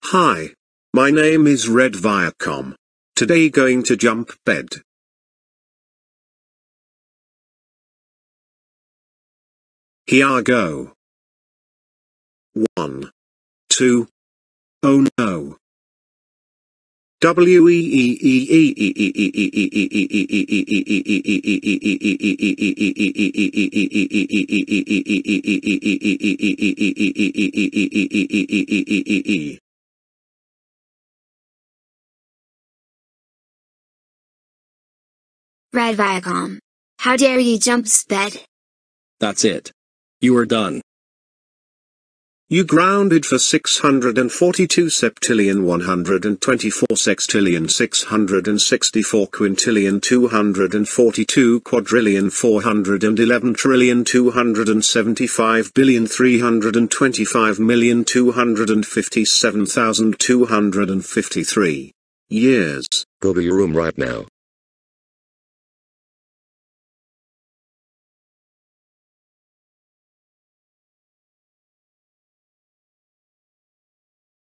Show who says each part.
Speaker 1: Hi. My name is Red Viacom. Today going to jump bed. Here go. 1, 2. Oh no.
Speaker 2: Red Viacom. How dare you jump bed?
Speaker 3: That's it. You are done.
Speaker 1: You grounded for 642 septillion 124 sextillion 664 quintillion 242 quadrillion 411 trillion 275 billion 325 million 257,253 years.
Speaker 4: Go to your room right now.